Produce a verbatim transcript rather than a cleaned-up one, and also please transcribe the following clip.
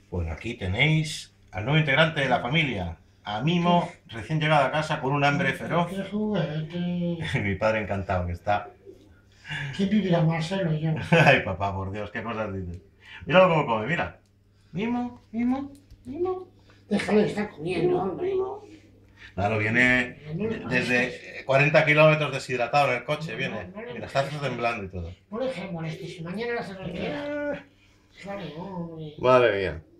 Pues aquí tenéis al nuevo integrante de la familia, a Mimo, recién llegado a casa con un hambre feroz. ¡Qué juguete! Y mi padre encantado que está. ¿Quién vivirá más, él o yo? Ay, papá, por Dios, qué cosas dices. Míralo cómo come, mira. Mimo, Mimo, Mimo. Déjale de estar comiendo, hombre. Claro, viene No le molestes. desde cuarenta kilómetros deshidratado en el coche, No, viene. no le Mira, está molestes. temblando y todo. No le dejes molestes, si mañana se lo queda. Eh, Claro, hombre. Madre mía.